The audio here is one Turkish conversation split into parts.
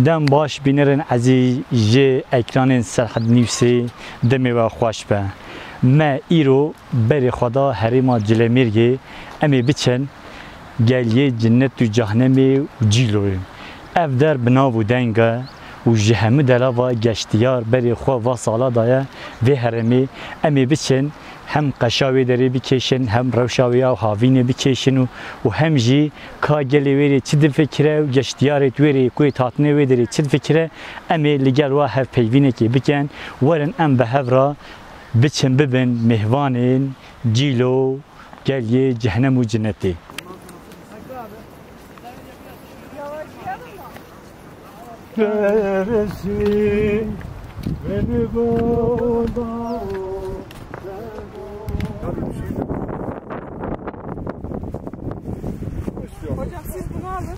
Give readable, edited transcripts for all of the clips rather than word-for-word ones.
دم باش بینرن عزیز جه اکران سرحد نیوسی دمی و خوش به ما ایرو بری خدا حریما جلمیرگی امی بچن گلیه جنت و جهنمی و جیلوی اف در بناو دنگه و جهنم دلوا گشتیار بری خوا و سالا دایه و حرمی امی بچن هم قشاوی داری بکشن هم روشاوی و هاوینی بکشن و هم جی کاغلی وری چند فکره و گشتیارت وری کوی تاتنه وی داری چند فکره امی لگل و هف پیوینه کی بکن ورن ام به هفرا بچن ببن مهوانین جیلو گلیه جهنم و جنتی Veresin beni burada. Hocam siz bunu alın.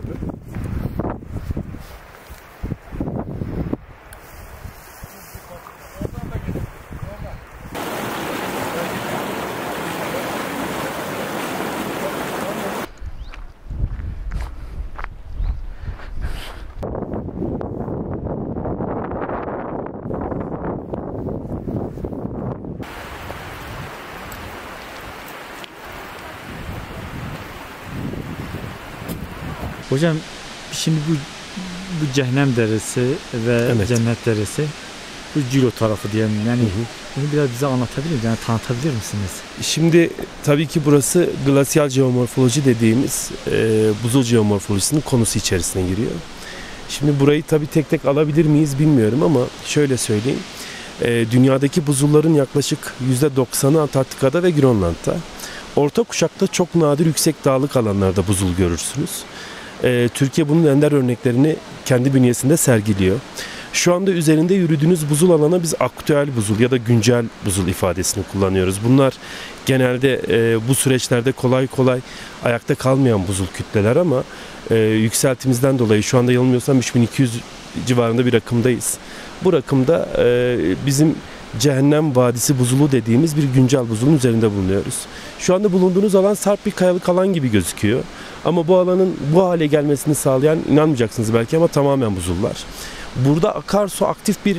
Hocam şimdi bu cehennem deresi ve cennet deresi bu Cilo tarafı diyelim yani bunu biraz bize anlatabilir misiniz? Yani tanıtabilir misiniz? Şimdi tabii ki burası glasyal jeomorfoloji dediğimiz buzul jeomorfolojisinin konusu içerisine giriyor. Şimdi burayı tabii tek tek alabilir miyiz bilmiyorum ama şöyle söyleyeyim. Dünyadaki buzulların yaklaşık %90'ı Antarktika'da ve Grönland'da. Orta kuşakta çok nadir yüksek dağlık alanlarda buzul görürsünüz. Türkiye bunun ender örneklerini kendi bünyesinde sergiliyor. Şu anda üzerinde yürüdüğünüz buzul alana biz aktüel buzul ya da güncel buzul ifadesini kullanıyoruz. Bunlar genelde bu süreçlerde kolay kolay ayakta kalmayan buzul kütleler ama yükseltimizden dolayı şu anda yanılmıyorsam 3200 civarında bir rakımdayız. Bu rakımda bizim Cehennem Vadisi buzulu dediğimiz bir güncel buzulun üzerinde bulunuyoruz. Şu anda bulunduğunuz alan sarp bir kayalık alan gibi gözüküyor. Ama bu alanın bu hale gelmesini sağlayan, inanmayacaksınız belki ama tamamen buzullar. Burada akarsu aktif bir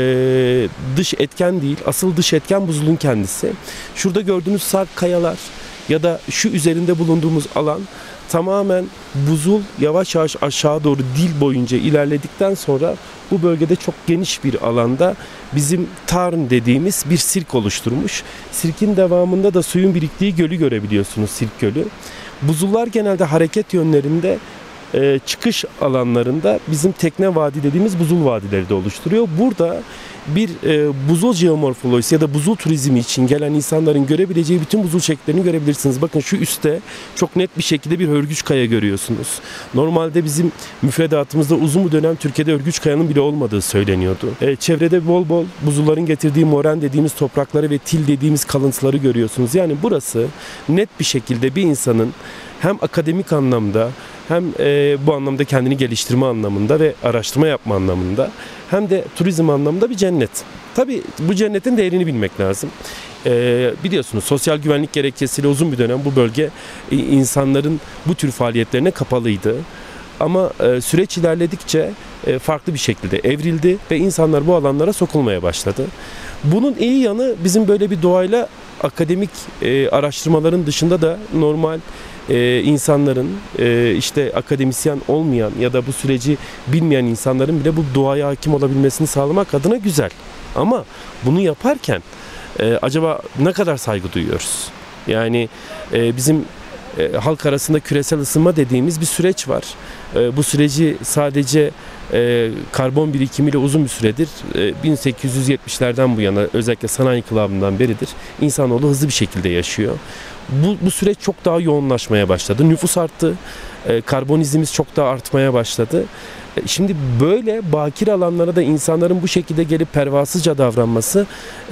dış etken değil, asıl dış etken buzulun kendisi. Şurada gördüğünüz sarp kayalar ya da şu üzerinde bulunduğumuz alan tamamen buzul yavaş yavaş aşağı doğru dil boyunca ilerledikten sonra bu bölgede çok geniş bir alanda bizim Tarn dediğimiz bir sirk oluşturmuş. Sirkin devamında da suyun biriktiği gölü görebiliyorsunuz, Sirk Gölü. Buzullar genelde hareket yönlerinde çıkış alanlarında bizim tekne vadi dediğimiz buzul vadileri de oluşturuyor. Burada bir buzul jeomorfolojisi ya da buzul turizmi için gelen insanların görebileceği bütün buzul şekillerini görebilirsiniz. Bakın şu üstte çok net bir şekilde bir hörgüç kaya görüyorsunuz. Normalde bizim müfredatımızda uzun bir dönem Türkiye'de hörgüç kayanın bile olmadığı söyleniyordu. Çevrede bol bol buzulların getirdiği moren dediğimiz toprakları ve til dediğimiz kalıntıları görüyorsunuz. Yani burası net bir şekilde bir insanın hem akademik anlamda hem bu anlamda kendini geliştirme anlamında ve araştırma yapma anlamında hem de turizm anlamında bir cennet. Tabii bu cennetin değerini bilmek lazım. Biliyorsunuz sosyal güvenlik gerekçesiyle uzun bir dönem bu bölge insanların bu tür faaliyetlerine kapalıydı. Ama süreç ilerledikçe farklı bir şekilde evrildi ve insanlar bu alanlara sokulmaya başladı. Bunun iyi yanı bizim böyle bir doğayla akademik araştırmaların dışında da normal insanların işte akademisyen olmayan ya da bu süreci bilmeyen insanların bile bu doğaya hakim olabilmesini sağlamak adına güzel. Ama bunu yaparken acaba ne kadar saygı duyuyoruz? Yani bizim halk arasında küresel ısınma dediğimiz bir süreç var. Bu süreci sadece karbon birikimiyle uzun bir süredir 1870'lerden bu yana özellikle sanayi inkılabından beridir insanoğlu hızlı bir şekilde yaşıyor. Bu süreç çok daha yoğunlaşmaya başladı. Nüfus arttı. Karbon izimiz çok daha artmaya başladı. Şimdi böyle bakir alanlara da insanların bu şekilde gelip pervasızca davranması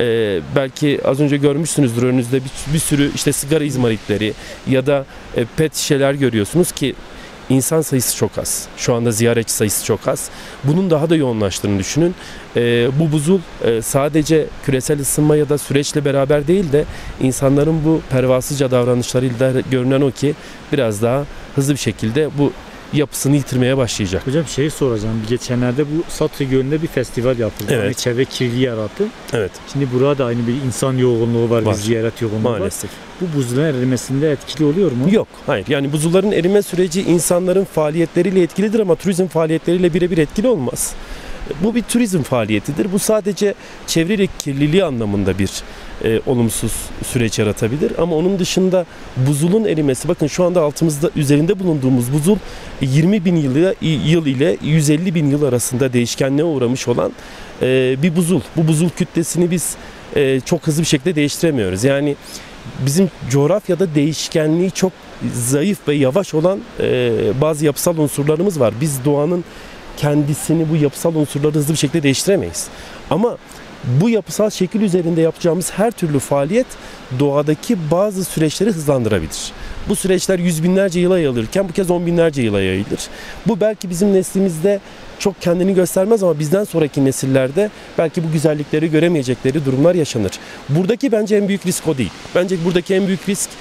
belki az önce görmüşsünüzdür önünüzde bir sürü işte sigara izmaritleri ya da pet şişeler görüyorsunuz ki İnsan sayısı çok az. Şu anda ziyaretçi sayısı çok az. Bunun daha da yoğunlaştığını düşünün. Bu buzul sadece küresel ısınma ya da süreçle beraber değil de insanların bu pervasızca davranışlarıyla görünen o ki biraz daha hızlı bir şekilde bu yapısını yitirmeye başlayacak. Hocam şeyi soracağım. Geçenlerde bu Satı Gölü'nde bir festival yapıldı. Evet. Yani çevre kirliliği yarattı. Evet. Şimdi burada aynı bir insan yoğunluğu var, bir Var. ziyaret yoğunluğu Maalesef. var. Bu buzulların erimesinde etkili oluyor mu? Yok, hayır. Yani buzulların erime süreci insanların faaliyetleriyle etkilidir ama turizm faaliyetleriyle birebir etkili olmaz. Bu bir turizm faaliyetidir. Bu sadece çevre kirliliği anlamında bir olumsuz süreç yaratabilir. Ama onun dışında buzulun erimesi, bakın şu anda altımızda üzerinde bulunduğumuz buzul 20 bin yıl ile 150 bin yıl arasında değişkenliğe uğramış olan bir buzul. Bu buzul kütlesini biz çok hızlı bir şekilde değiştiremiyoruz. Yani bizim coğrafyada değişkenliği çok zayıf ve yavaş olan bazı yapısal unsurlarımız var. Biz doğanın kendisini, bu yapısal unsurları hızlı bir şekilde değiştiremeyiz. Ama bu yapısal şekil üzerinde yapacağımız her türlü faaliyet doğadaki bazı süreçleri hızlandırabilir. Bu süreçler yüz binlerce yıla yayılırken bu kez on binlerce yıla yayılır. Bu belki bizim neslimizde çok kendini göstermez ama bizden sonraki nesillerde belki bu güzellikleri göremeyecekleri durumlar yaşanır. Buradaki bence en büyük risk o değil. Bence buradaki en büyük risk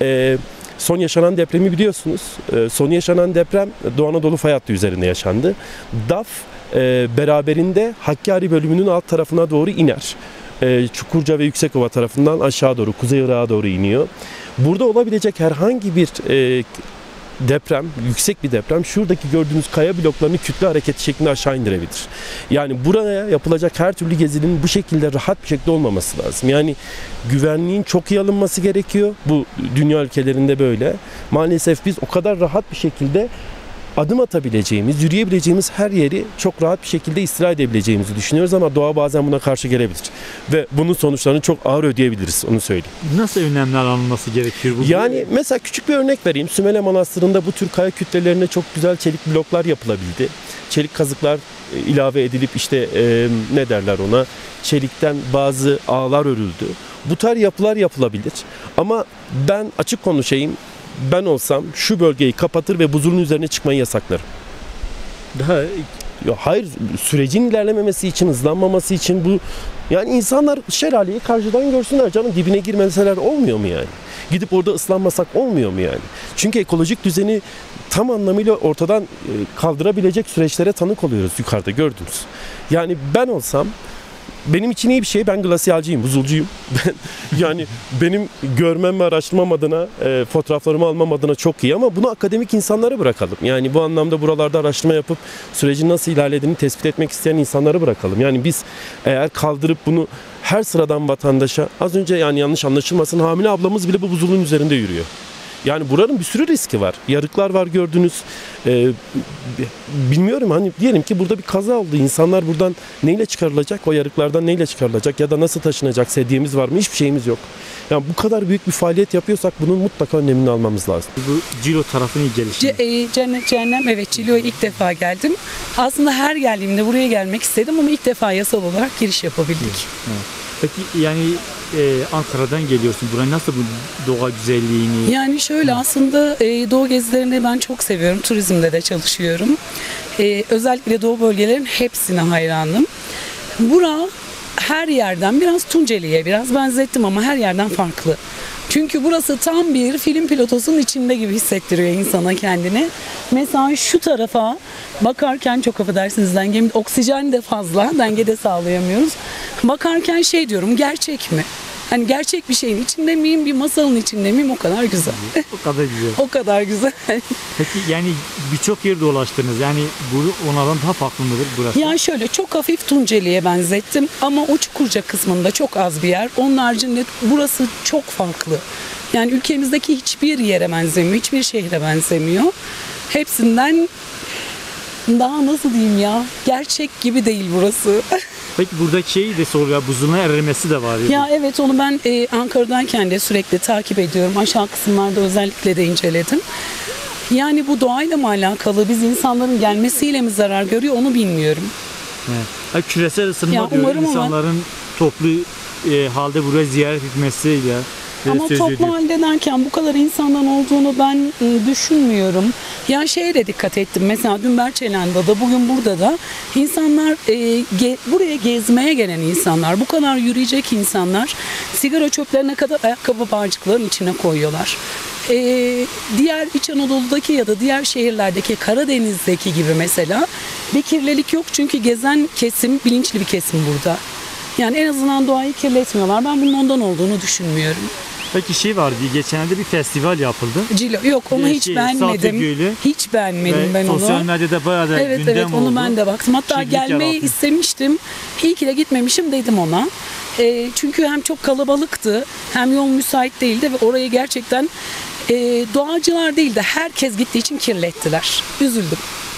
son yaşanan depremi biliyorsunuz. Son yaşanan deprem Doğu Anadolu fay hattı üzerinde yaşandı. DAF beraberinde Hakkari bölümünün alt tarafına doğru iner. Çukurca ve Yüksekova tarafından aşağı doğru, Kuzey Irak'a doğru iniyor. Burada olabilecek herhangi bir deprem, yüksek bir deprem şuradaki gördüğünüz kaya bloklarını kütle hareketi şeklinde aşağı indirebilir. Yani buraya yapılacak her türlü gezinin bu şekilde rahat bir şekilde olmaması lazım. Yani güvenliğin çok iyi alınması gerekiyor. Bu dünya ülkelerinde böyle. Maalesef biz o kadar rahat bir şekilde adım atabileceğimiz, yürüyebileceğimiz her yeri çok rahat bir şekilde istila edebileceğimizi düşünüyoruz ama doğa bazen buna karşı gelebilir. Ve bunun sonuçlarını çok ağır ödeyebiliriz, onu söyleyeyim. Nasıl önlemler alınması gerekiyor? Yani mesela küçük bir örnek vereyim. Sümele Manastırı'nda bu tür kaya kütlelerine çok güzel çelik bloklar yapılabildi. Çelik kazıklar ilave edilip işte ne derler ona, çelikten bazı ağlar örüldü. Bu tarz yapılar yapılabilir. Ama ben açık konuşayım, ben olsam şu bölgeyi kapatır ve buzulun üzerine çıkmayı yasaklarım. Hayır, sürecin ilerlememesi için, hızlanmaması için bu, yani insanlar şelaleyi karşıdan görsünler canım, dibine girmeseler olmuyor mu yani? Gidip orada ıslanmasak olmuyor mu yani? Çünkü ekolojik düzeni tam anlamıyla ortadan kaldırabilecek süreçlere tanık oluyoruz yukarıda gördünüz. Yani ben olsam, benim için iyi bir şey. Ben glasyalcıyım, buzulcuyum. Yani benim görmem ve araştırmam adına, fotoğraflarımı almam adına çok iyi ama bunu akademik insanlara bırakalım. Yani bu anlamda buralarda araştırma yapıp sürecin nasıl ilerlediğini tespit etmek isteyen insanlara bırakalım. Yani biz eğer kaldırıp bunu her sıradan vatandaşa, az önce yani yanlış anlaşılmasın, hamile ablamız bile bu buzulun üzerinde yürüyor. Yani buranın bir sürü riski var. Yarıklar var gördünüz. Bilmiyorum, hani diyelim ki burada bir kaza oldu. İnsanlar buradan neyle çıkarılacak? O yarıklardan neyle çıkarılacak? Ya da nasıl taşınacak? Sedyemiz var mı? Hiçbir şeyimiz yok. Yani bu kadar büyük bir faaliyet yapıyorsak bunun mutlaka önlemini almamız lazım. Bu Cilo tarafının gelişimi. Cennet Cehennem, evet, Cilo'ya ilk defa geldim. Aslında her geldiğimde buraya gelmek istedim ama ilk defa yasal olarak giriş yapabildik. Evet. Peki yani Ankara'dan geliyorsun. Buraya nasıl bu doğa güzelliğini? Yani şöyle, aslında doğu gezilerini ben çok seviyorum. Turizmde de çalışıyorum. Özellikle doğu bölgelerin hepsine hayranım. Bura her yerden, biraz Tunceli'ye biraz benzettim ama her yerden farklı. Çünkü burası tam bir film pilotosunun içinde gibi hissettiriyor insana kendini. Mesela şu tarafa bakarken, çok affedersiniz, oksijen de fazla, denge de sağlayamıyoruz. Bakarken şey diyorum, gerçek mi? Hani gerçek bir şeyin içinde miyim, bir masalın içinde miyim? O kadar güzel. O kadar güzel. O kadar güzel. Peki yani birçok yer dolaştınız. Yani bu onlardan daha farklı mıdır burası? Yani şöyle, çok hafif Tunceli'ye benzettim ama o Çukurca kısmında çok az bir yer. Onun haricinde burası çok farklı. Yani ülkemizdeki hiçbir yere benzemiyor, hiçbir şehre benzemiyor. Hepsinden daha, nasıl diyeyim ya, gerçek gibi değil burası. Peki buradaki şeyi de soruyor, buzulun erimesi de var. Ya evet, onu ben Ankara'dayken de sürekli takip ediyorum. Aşağı kısımlarda özellikle de inceledim. Yani bu doğayla mı alakalı, biz insanların gelmesiyle mi zarar görüyor onu bilmiyorum. Evet. Küresel ısınma diyor, insanların toplu halde buraya ziyaret etmesiyle. Ama toplu halde derken bu kadar insandan olduğunu ben düşünmüyorum. Ya şeye de dikkat ettim. Mesela dün Berçelen'de da, bugün burada da insanlar, buraya gezmeye gelen insanlar, bu kadar yürüyecek insanlar sigara çöplerine kadar ayakkabı bağcıkların içine koyuyorlar. Diğer İç Anadolu'daki ya da diğer şehirlerdeki Karadeniz'deki gibi mesela bir kirlilik yok. Çünkü gezen kesim bilinçli bir kesim burada. Yani en azından doğayı kirletmiyorlar. Ben bunun ondan olduğunu düşünmüyorum. Peki şey vardı, geçenlerde bir festival yapıldı. Cilo, yok onu hiç beğenmedim. Gölü. Hiç beğenmedim ben onu. Sosyal medyada bayağı da Evet gündem evet oldu. onu ben de baktım. Hatta Kirlilik gelmeyi yarattı. istemiştim. İyi ki de gitmemişim dedim ona. Çünkü hem çok kalabalıktı hem yol müsait değildi ve orayı gerçekten doğacılar değil de herkes gittiği için kirlettiler. Üzüldüm.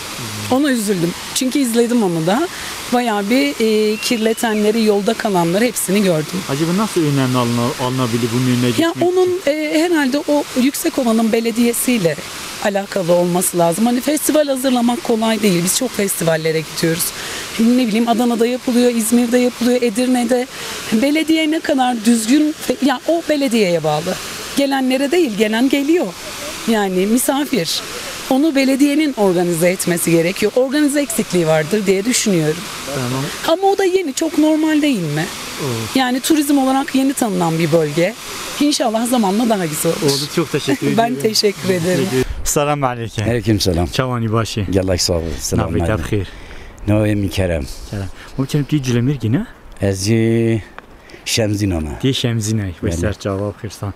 Ona üzüldüm. Çünkü izledim onu da. Bayağı bir kirletenleri, yolda kalanları hepsini gördüm. Acaba nasıl önlem alınabilir bunun önüne Ya geçmek onun için? herhalde o Yüksekova'nın belediyesiyle alakalı olması lazım. Hani festival hazırlamak kolay değil. Biz çok festivallere gidiyoruz. Ne bileyim Adana'da yapılıyor, İzmir'de yapılıyor, Edirne'de. Belediye ne kadar düzgün, ya o belediyeye bağlı. Gelenlere değil, gelen geliyor. Yani misafir. Onu belediyenin organize etmesi gerekiyor. Organize eksikliği vardır diye düşünüyorum. Tamam. Ama o da yeni, çok normal değil mi? Evet. Yani turizm olarak yeni tanınan bir bölge. İnşallah zamanla daha güzel olur. Oldu, çok teşekkür ederim. Ben teşekkür ederim. Selamun aleyküm. عليكم سلام Çavani başı. يلا صافي السلام Nafit عليكم abkhir. نوي من كرم Selam. Mümkün ki cülemir yine? ازي شمزينونا Diye şemzine. Ve Yani. ser cevap kırsan.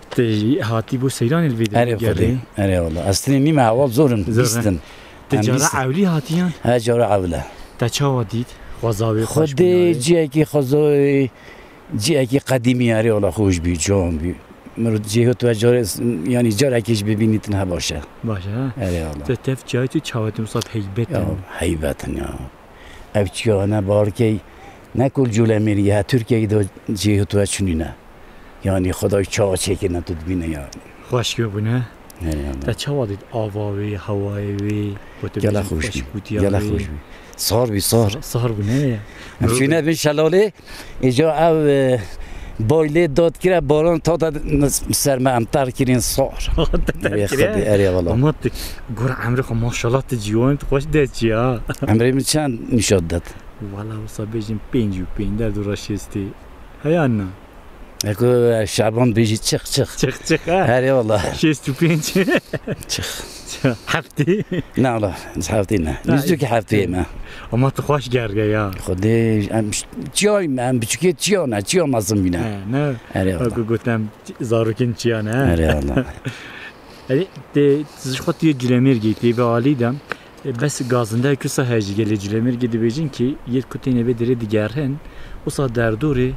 Te hati bu seyran elveda. اري خدي اري والله اصلي نيم عوض زورن زورن. بيستن Tecara avli hatiyan. ها جورا عوله Te çava did. Gwazavi hoş خدي binari. جيكي خزوي جيكي قديمي اري والله خوش بي جون بي مرد جيهو تو جور يعني جورا كيش ببيني تنها باشه Başa ha. اري والله Te tef cahit çavatim musab heybet. يا هيبتن يا ابتشو انا باركي نكل جولا ميريها تركيا دو جيهو تو چنينه يعني خدای چا چکه تدبینه yani. Hoş gö bu ne? اري والله Te çava did avavi, havavi. يلا خوش بي يلا خوش بي صار بي صار Sahar bu ne? همچینه به شلاله اینجا او بایله داد کرد باران تا سر من امتر کرین سار خدی اری والا Ama te gor amri خو maşallah te civan hoş de ya. امری من چند نشاد داد Valla bu sabejin penju pender duraşesti. Hayanna. اکو شعبان بیجی چخ چخ Çık ha. اری والا Şestu penju. چخ Hafti. نه والا حفتی نه نزدو که حفتی ما Ama te hoş gerge ya. خدی جای من بچکی چیا نه چیا مازم بینه Ne? اری والا Aku gotem zarukin çiyan ha. اری والا Yani te zışxati cilemir gitti ve alidem. Bes gazında küsa hacı gele cilemir gidi bejin ki yer kutine be dere digerhen. O sa derduri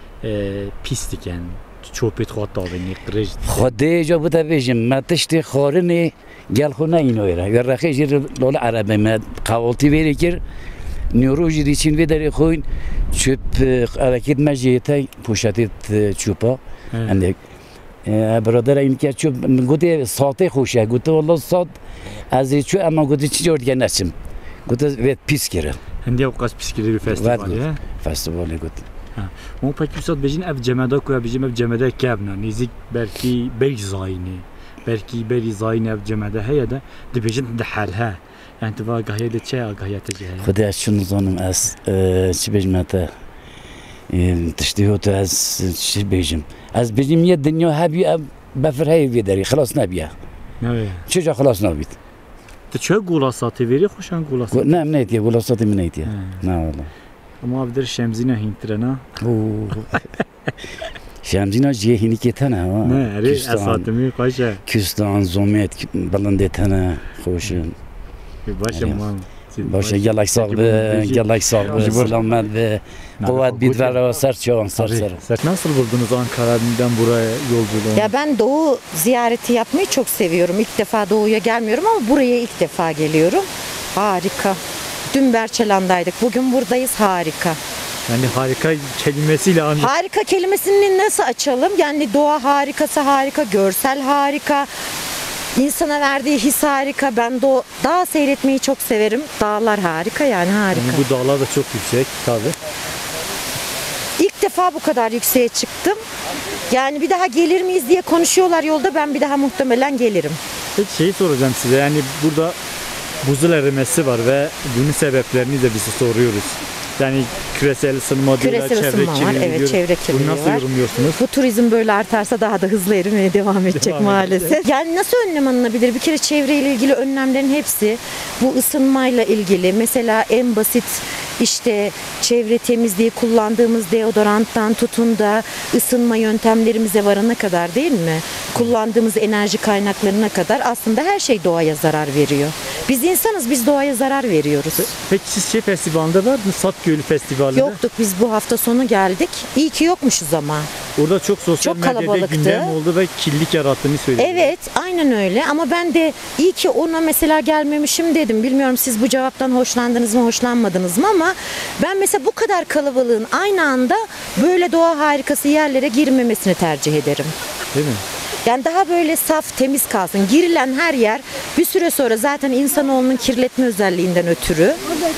pistiken. Çopet xata ve nekrej. خدي جا بوده بیجم ما تشتی خارنی گل خونه اینو ایره یا رخی جیر لال عربه ما قوالتی بیری کر نیروژی دیچین وی داری خوین چوب ارکید مجیته پوشتید چوبا اندک برادر این که چوب گوتی ساعته خوشه گوتی والله ساعت از چو اما گوتی چی جور دیگه نچم گوتی وید پیس کره Hendi avkas piskili bir festival ya. فستیوالی گوتی Ama pek yüksat bejin ev cemeda koya bejin ev cemeda kevna. Nizik belki bel zayini. Belki bel zayini ev cemeda heye de de bejin de halha. Yani teva gahiye de çe gahiye tece. خدي از شنو ظنم از چی بیجم تا تشتیه تو از چی بیجم از بیجم یه دنیا هبی بفر هی وی داری خلاص نبیه Ne? چجا خلاص نبید Te çö gulasatı veri hoşan gulasatı. نه من ایتیه ولاساتی من ایتیه نه والله Ama avdir şemzine hintrena. شمزینا جیه هینی که تنه ها Ne? Eri esatımı kaşa. کستان زومیت بلنده تنه خوشن Bir başım man. باشه گلک ساق به گلک ساق به سلامت به قوت بید و سر چوان سر سر Sen nasıl buldunuz Ankara'dan buraya yolculuğunu? Ya ben doğu ziyareti yapmayı çok seviyorum. İlk defa doğuya gelmiyorum ama buraya ilk defa geliyorum. Harika. Dün Berçelan'daydık. Bugün buradayız. Harika. Yani harika kelimesiyle ancak. Harika kelimesini nasıl açalım? Yani doğa harikası harika, görsel harika. İnsana verdiği his harika. Ben dağ seyretmeyi çok severim. Dağlar harika yani harika. Yani bu dağlar da çok yüksek tabi. İlk defa bu kadar yükseğe çıktım. Yani bir daha gelir miyiz diye konuşuyorlar yolda. Ben bir daha muhtemelen gelirim. Peki şeyi soracağım size, yani burada buzul erimesi var ve bunun sebeplerini de biz soruyoruz. Yani küresel ısınma diyorlar, Küresel ısınma var, kirliliği evet, diyor. çevre kirliliği Bunu nasıl var. yorumluyorsunuz? Bu turizm böyle artarsa daha da hızlı erimeye devam edecek Devam maalesef. Yani nasıl önlem alınabilir? Bir kere çevreyle ilgili önlemlerin hepsi bu ısınmayla ilgili. Mesela en basit işte çevre temizliği, kullandığımız deodoranttan tutun da ısınma yöntemlerimize varana kadar, değil mi? Kullandığımız enerji kaynaklarına kadar aslında her şey doğaya zarar veriyor. Biz insanız, biz doğaya zarar veriyoruz. Peki siz festivalinde var mı? Sat Gölü Festivali'nde. Yoktuk, biz bu hafta sonu geldik. İyi ki yokmuşuz ama. Orada çok sosyal Çok medyada kalabalıktı. gündem oldu ve kirlilik yarattığını söyledi. Evet, aynen öyle ama ben de iyi ki ona mesela gelmemişim dedim. Bilmiyorum siz bu cevaptan hoşlandınız mı, hoşlanmadınız mı ama ben mesela bu kadar kalabalığın aynı anda böyle doğa harikası yerlere girmemesini tercih ederim. Değil mi? Yani daha böyle saf, temiz kalsın. Girilen her yer bir süre sonra zaten insanoğlunun kirletme özelliğinden ötürü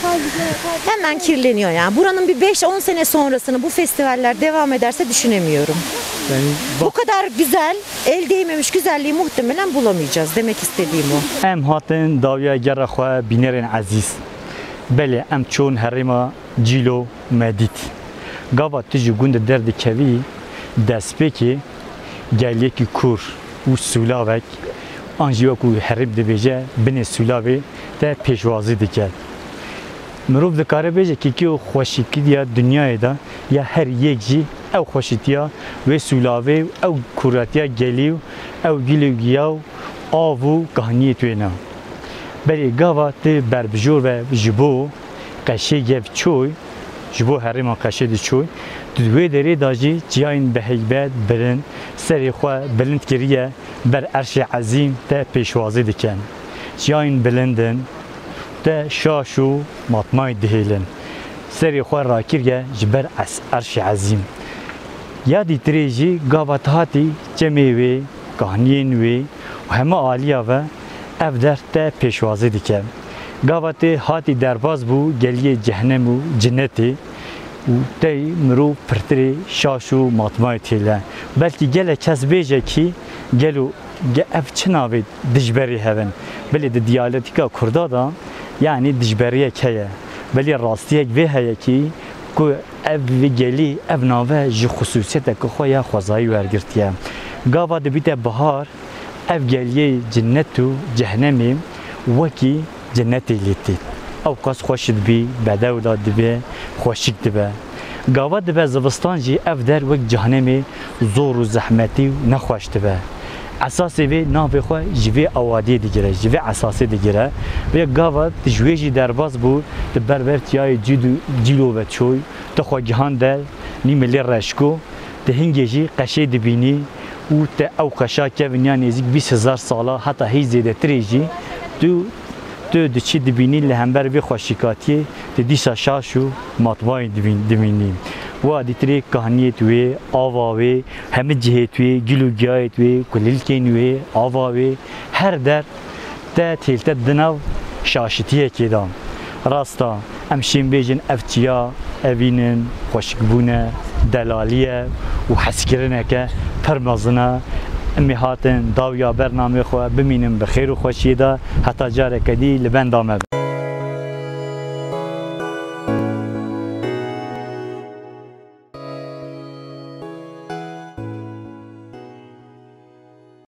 hemen kirleniyor yani. Buranın bir 5-10 sene sonrasını bu festivaller devam ederse düşünemiyorum. Yani Bu kadar güzel, el değmemiş güzelliği muhtemelen bulamayacağız. Demek istediğim o. em hatin dawiya gera xwe bînerên ezîz. Belê em çûn herêma Cîlo Medît. Gava tu ji gund derdikevî destpêkê geliyekî kur û sûlavek an jî wekû herêm dibêje binê sûlavê te pêşwazî dike. Mirov dikare bêje kîkî û xweşîkiya dunyayê de ya her yek jî ew xweşîtiya wê sûlavê ew kuretiya gelî û ew gîlê giya û av û gihaniyê tê ne. Belê gava tê berbijor ve ji bo qeşê gev çoy ji bo herêma qeşê de çoy di wê derê da jî ciyayên biheybet bilind serê xwe bilind kiriye ber erşê ezîm te pêşwazî dikin. Ciyayên bilindin te şaş û matmayê dihêlin. Serê xwe rakiriye ji ber erşê ezîm. Ya dîtirê jî gava hatî cemê wê, gihaniyên wê û hema aliya ve ev der te pêşwazî dike. Gava tê hatî derbas bû geliyê cehennem û cinnetê û te mirov pirtirê şaş û matmayê têle. Belkî gelek kes bêje kî gelo ev çi navê dijberî hevin. Belê di diyalektika Kurda da yani dijberiyek heye. Belê rastiyek vê heye kî ku ev vê gelî ev nave ji xusûsiyetekî xwe ya xwezayî wergirtiye. Gava dibîte bihar ev geliyê cinnet û cehennemê wekî cennetê lêtî. Ew qas xweş dibî, bedew da dibe, xweşik dibe. Gava dibe zivistan jî ev der wek cehennemê zor û zehmetî û nexweş dibe. Esasê vê navê xwe ji vê awadiyê digire, ji vê esasê digire. Vê gava ji wê jî derbas bû di berber tiyayê cîlo ve çoy, te xwe gihan der, nîmelê reşko, di hingê jî qeşê dibînî û te ew qeşa kevin ya nêzik 20,000 sala heta hî zêdetirê jî tu diçî dibînî li hember vê xweşîkatiyê di dîsa şaş û matmayê dibînî. Wa dîtirê gihaniyê wê, ava wê, hemî cihê wê, gîl û giyayê wê, kulîlkên wê, ava wê her der te têlte di nav şaşîtiyekê da. Rasta em şên bêjin ev çiya, evînin, xweşikbûne, delaliye û hezkirineke pir mezin e. Em ê hatin dawiya bernamê xwe bimînin bi xêr û xweşiyê de heta careke dî li benda me.